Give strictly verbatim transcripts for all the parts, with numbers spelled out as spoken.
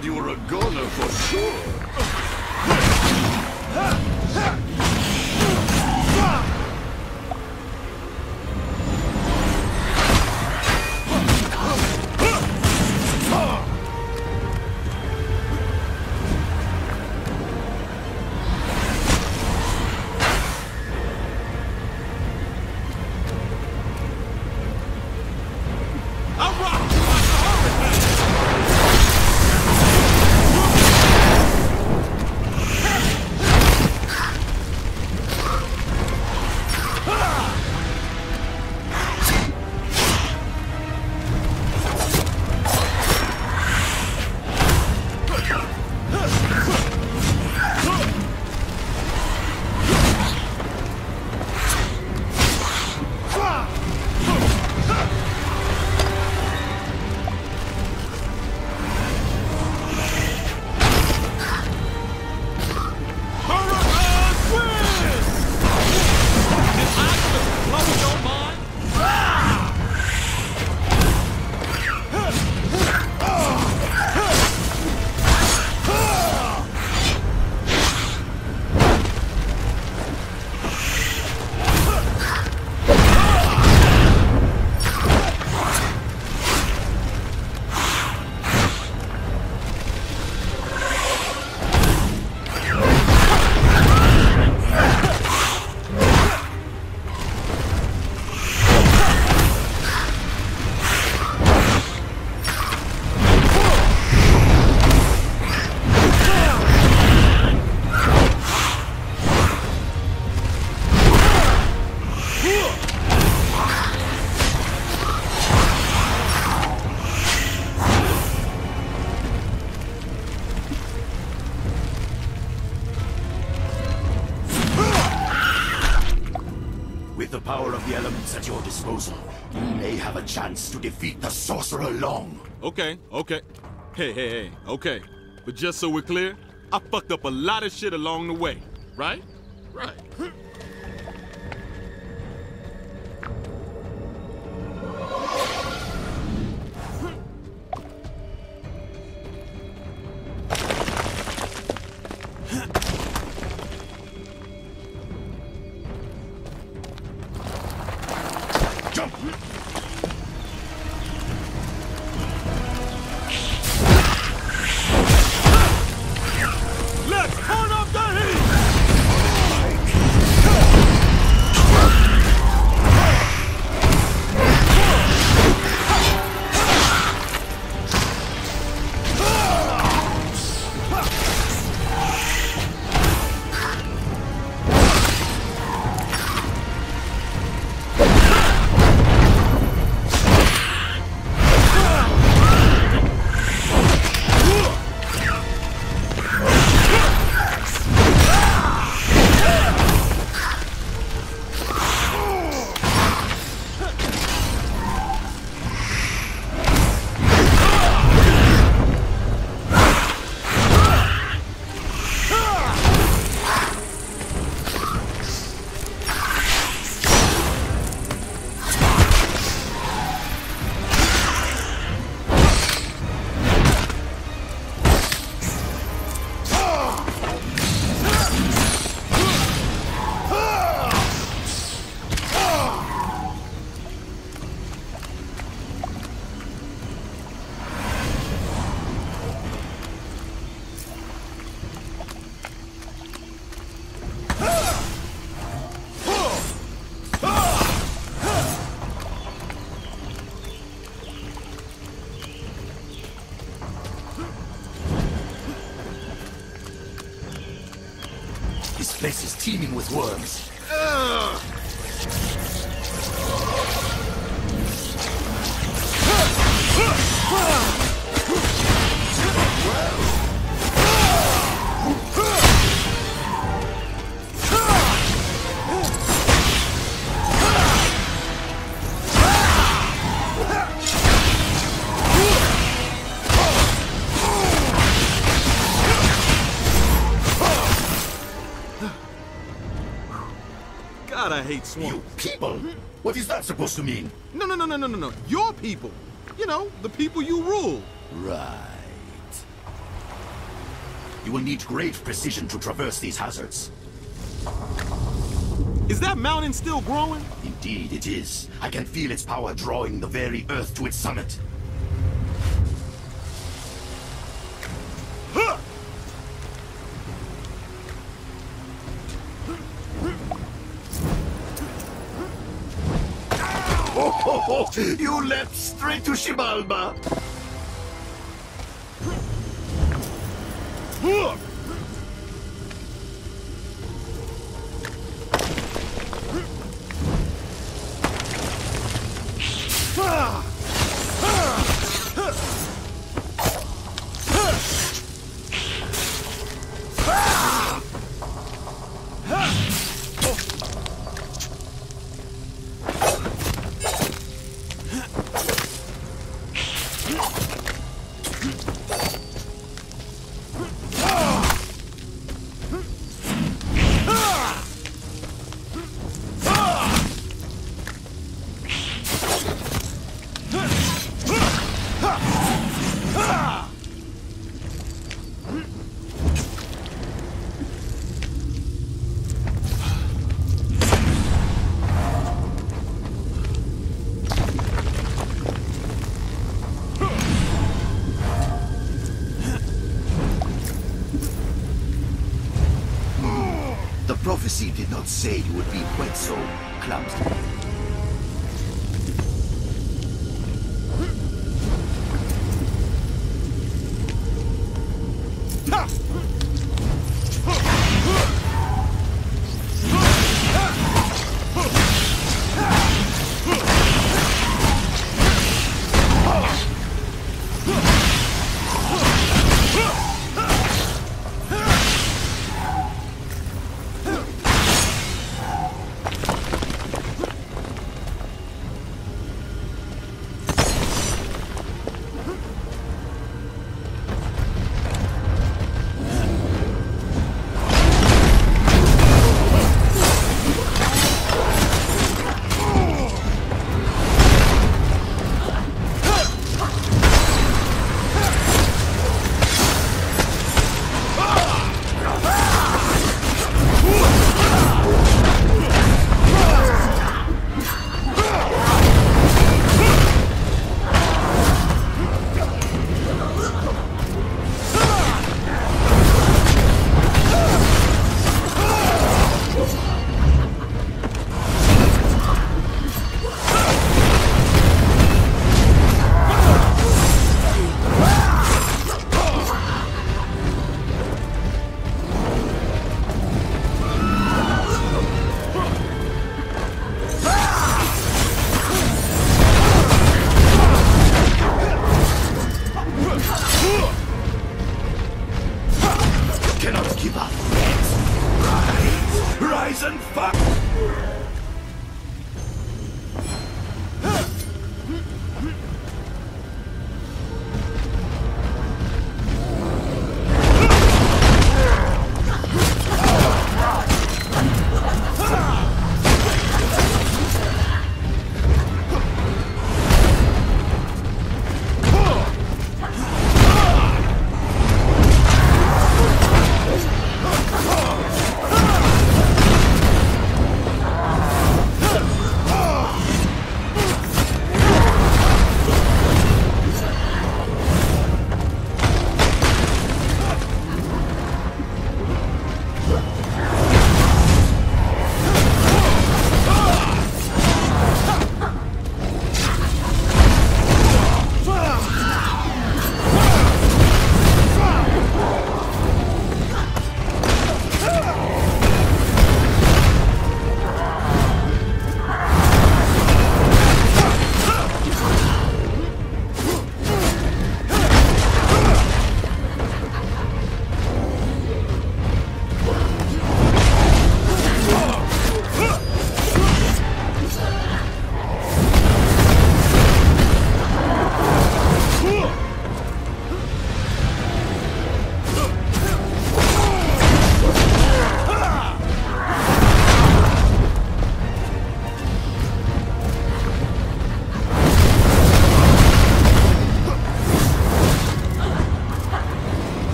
thought you were a goner for sure. With the power of the elements at your disposal, you may have a chance to defeat the Sorcerer Long. Okay, okay. Hey, hey, hey, okay. But just so we're clear, I fucked up a lot of shit along the way, right? Right. Jump! Let's turn up the heat! This place is teeming with worms. Ugh. God, I hate swamps. You people? What is that supposed to mean? No, no, no, no, no, no, no. Your people. You know, the people you rule. Right. You will need great precision to traverse these hazards. Is that mountain still growing? Indeed it is. I can feel its power drawing the very earth to its summit. Oh, you leapt straight to Xibalba! The prophecy did not say you would be quite so clumsy.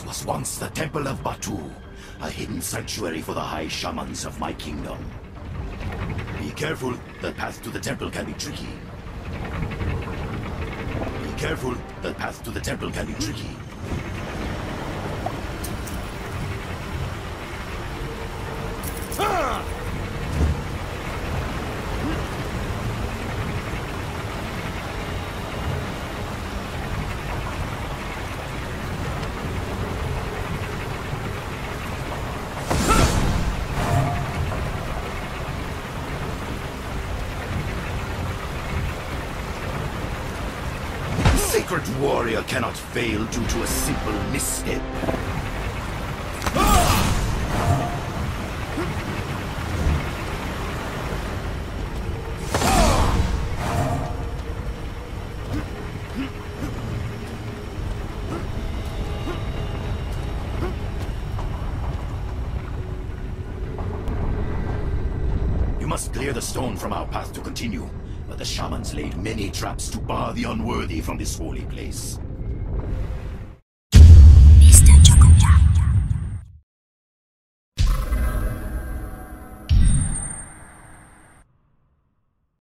This was once the Temple of Batu, a hidden sanctuary for the high shamans of my kingdom. Be careful, the path to the temple can be tricky. Be careful, the path to the temple can be tricky. Ah! Sacred warrior cannot fail due to a simple misstep. You must clear the stone from our path to continue. But the shamans laid many traps to bar the unworthy from this holy place.